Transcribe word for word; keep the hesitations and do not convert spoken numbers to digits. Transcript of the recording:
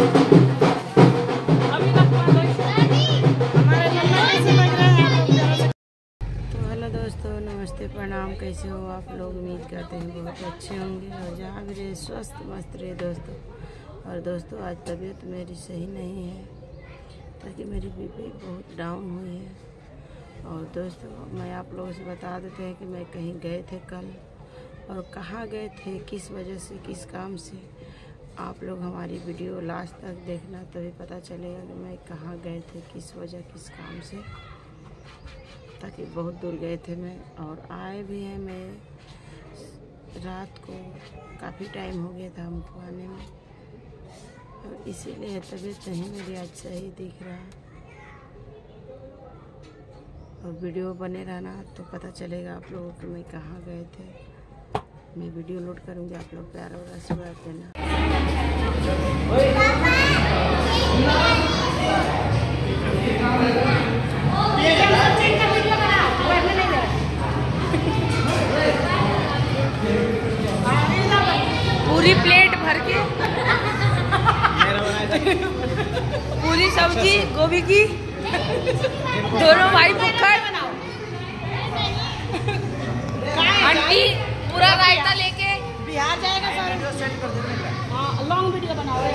दोस्तों नमस्ते प्रणाम, कैसे हो आप लोग? उम्मीद करते हैं बहुत अच्छे होंगे और जहाँ भी रहे स्वस्थ मस्त रहे दोस्तों। और दोस्तों आज तबीयत मेरी सही नहीं है, ताकि मेरी बीपी बहुत डाउन हुई है। और दोस्तों मैं आप लोगों से बता देते हैं कि मैं कहीं गए थे कल, और कहाँ गए थे, किस वजह से, किस काम से। आप लोग हमारी वीडियो लास्ट तक देखना, तभी पता चलेगा कि मैं कहाँ गए थे, किस वजह, किस काम से। ताकि बहुत दूर गए थे मैं, और आए भी हैं। मैं रात को काफ़ी टाइम हो गया था हमको आने में, और इसीलिए तबीयत नहीं मेरी आज सही दिख रहा। और वीडियो बने रहना तो पता चलेगा आप लोगों को मैं कहाँ गए थे। मैं वीडियो लोड करूँगी, आप लोग प्यार और आशीर्वाद देना। पूरी प्लेट भर के पूरी सब्जी गोभी की, दोनों भाई भूखा। आंटी पूरा रायता लेके बिहार जाएगा सर। हाँ लॉन्ग वीडियो बनाओ।